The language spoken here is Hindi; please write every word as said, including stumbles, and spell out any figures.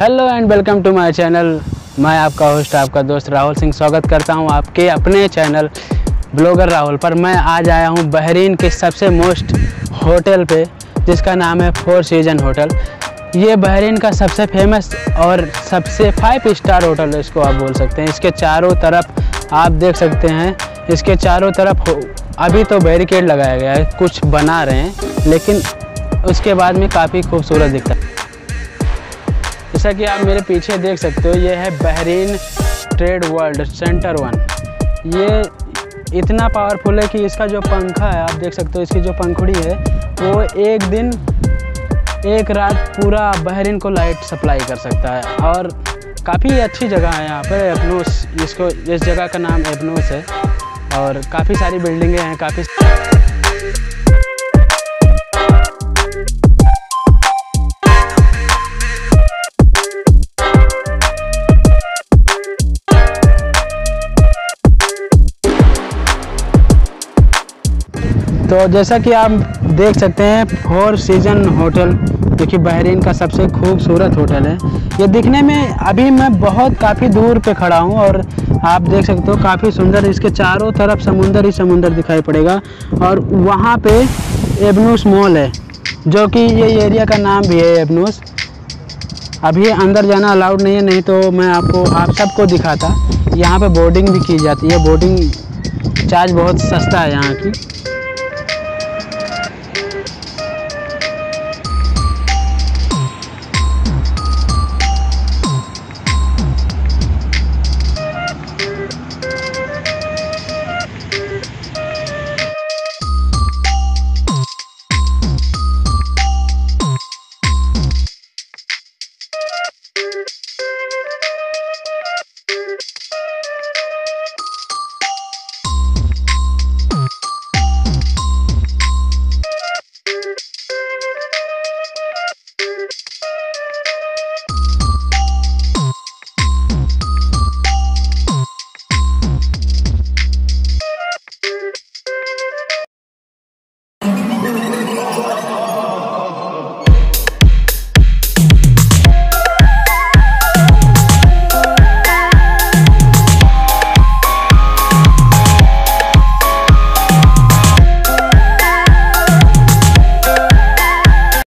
Hello and welcome to my channel. मैं आपका होस्ट आपका दोस्त राहुल सिंह स्वागत करता हूं आपके अपने चैनल ब्लॉगर राहुल पर। मैं आज आया हूं बहरीन के सबसे मोस्ट होटल पे, जिसका नाम है फोर सीजन होटल। ये बहरीन का सबसे फेमस और सबसे फाइव स्टार होटल है, इसको आप बोल सकते हैं। इसके चारों तरफ आप देख सकते हैं, इसके चारों तरफ अभी तो बैरिकेड लगाया गया है, कुछ बना रहे हैं, लेकिन उसके बाद में काफ़ी खूबसूरत दिखता है। जैसा कि आप मेरे पीछे देख सकते हो, ये है Bahrain trade world centre one. ये इतना पावरफुल है कि इसका जो पंखा है, आप देख सकते हो, इसकी जो पंखुड़ी है वो एक दिन एक रात पूरा बहरीन को लाइट सप्लाई कर सकता है। और काफ़ी अच्छी जगह है यहाँ पर, एबनूस, इसको इस जगह का नाम एबनूस है। और काफ़ी सारी बिल्डिंगें हैं, काफ़ी तो जैसा कि आप देख सकते हैं, फोर सीजन होटल जो कि बहरीन का सबसे खूबसूरत होटल है। ये दिखने में, अभी मैं बहुत काफ़ी दूर पे खड़ा हूँ और आप देख सकते हो काफ़ी सुंदर, इसके चारों तरफ समुंदर ही समुंदर दिखाई पड़ेगा। और वहाँ पे एबनूस मॉल है, जो कि ये एरिया का नाम भी है एबनूस। अभी अंदर जाना अलाउड नहीं है, नहीं तो मैं आपको आप सबको दिखाता। यहाँ पे बोर्डिंग भी की जाती है, बोर्डिंग चार्ज बहुत सस्ता है यहाँ की।